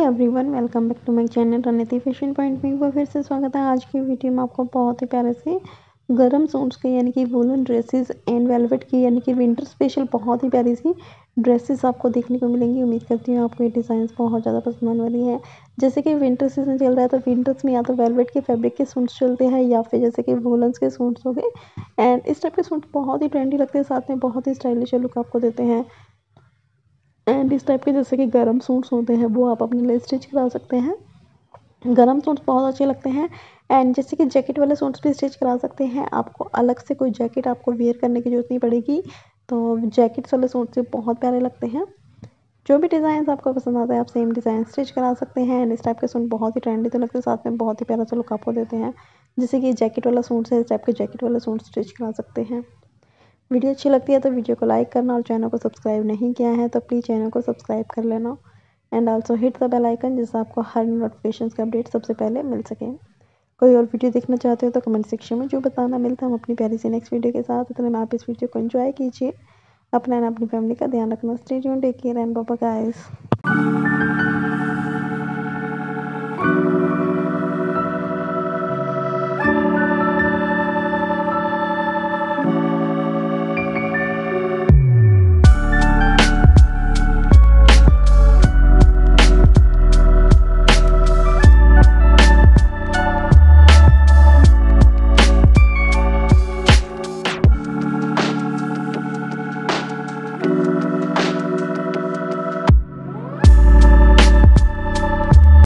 Everyone, welcome back to my channel Rananiti fashion point में एक बार फिर से स्वागत है। आज की वीडियो में आपको बहुत ही प्यारे से गरम सूट्स के यानी कि वूलन ड्रेसेस एंड वेलवेट की यानी कि विंटर स्पेशल बहुत ही प्यारी सी ड्रेसेस आपको देखने को मिलेंगी। उम्मीद करती हूँ आपको ये डिज़ाइंस बहुत ज़्यादा पसंद आने वाली है। जैसे कि विंटर सीजन चल रहा है तो विंटर्स में या तो वेलवेट के फैब्रिक के सूट्स चलते हैं या फिर जैसे कि वूलन्स के सूट्स हो गए। एंड इस टाइप के सूट बहुत ही ट्रेंडी लगते हैं, साथ में बहुत ही स्टाइलिश लुक आपको देते हैं। एंड इस टाइप के जैसे कि गरम सूट्स होते हैं वो आप अपने लिए स्टिच करा सकते हैं। गरम सूट्स बहुत अच्छे लगते हैं। एंड जैसे कि जैकेट वाले सूट्स भी स्टिच करा सकते हैं। आपको अलग से कोई जैकेट आपको वेयर करने की जरूरत नहीं पड़ेगी, तो जैकेट्स वाले सूट से बहुत प्यारे लगते हैं। जो भी डिज़ाइन आपको पसंद आता है आप सेम डिज़ाइन स्टिच करा सकते हैं। एंड इस टाइप के सूट बहुत ही ट्रेंडी तो लगते हैं, साथ में बहुत ही प्यारा सा लुक आपको देते हैं। जैसे कि जैकेट वाला सूट है, इस टाइप के जैकेट वाला सूट स्टिच करा सकते हैं। वीडियो अच्छी लगती है तो वीडियो को लाइक करना, और चैनल को सब्सक्राइब नहीं किया है तो प्लीज़ चैनल को सब्सक्राइब कर लेना। And also hit the bell icon, जिससे आपको हर नोटिफिकेशन का अपडेट सबसे पहले मिल सके। कोई और वीडियो देखना चाहते हो तो कमेंट सेक्शन में जो बताना मिलता है हम अपनी प्यारी सी नेक्स्ट वीडियो के साथ। इतने में आप इस वीडियो को एंजॉय कीजिए। अपना एंड अपनी फैमिली का ध्यान रखना। Stay tuned, take care and bye bye guys.